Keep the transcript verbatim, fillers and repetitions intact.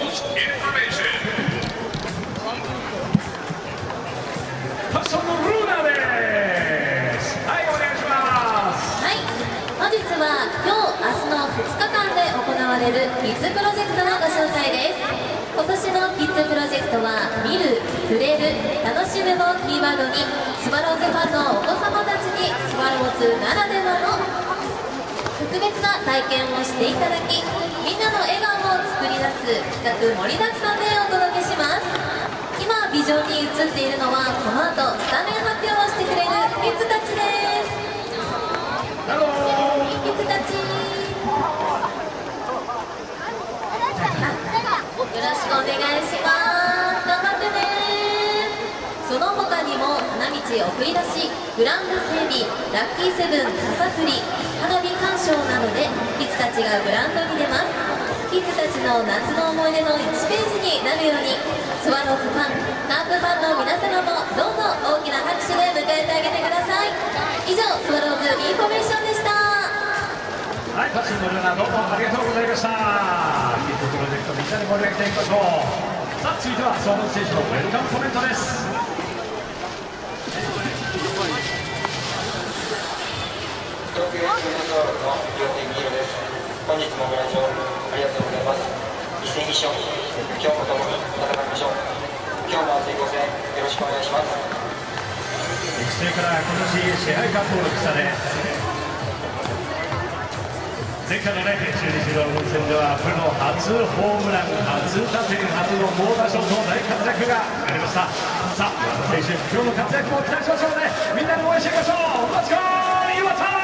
パッションのルーナです。はい、お願いします。 はい、本日は今日明日のふつかかんで行われるキッズプロジェクトのご紹介です。今年のキッズプロジェクトは見る、触れる、楽しむをキーワードにスワローズファンのお子様たちにスワローズならではの特別な体験をしていただき、みんなの笑顔を作り出す企画盛りだくさんでお届けします。今ビジョンに映っているのはこの後スタメン発表をしてくれるキッズたちです。 ハローキッズたち、よろしくお願いします。頑張ってね。その他にも花道送り出し、グラウンド整備、ラッキーセブン傘振り、花火鑑賞などでキッズたちがグラウンドに出ます。キッズたちの夏の思い出のいちページになるように、スワローズファン、カープファンの皆様もどうぞ大きな拍手で迎えてあげてください。以上、スワローズインフォメーションでした。 はい、パッションのルーナ、どうもありがとうございました。キッズプロジェクトみんなで盛り上げていきましょう。さあ、続いてはスワローズ選手のウェルカムコメントです。 東京エスエヌスワローズの両手黄色です。本日もご来場ありがとうございます。一戦一勝、今日も共に戦いましょう。今日も熱いご声援よろしくお願いします。 育成から今年支配下登録され、前回のね、中日ドラゴンズ戦ではプロ初ホームラン、初打点、初の猛打賞と大活躍がありました。さあ、選手、今日の活躍も期待しましょうね。みんなで応援していきましょう。Let's go! 岩田